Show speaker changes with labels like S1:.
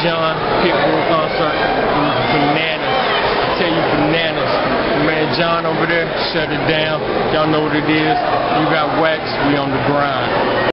S1: John Pitbull concert. It was bananas. I tell you, bananas. Man, John over there, shut it down. Y'all know what it is. You got wax, we on the grind.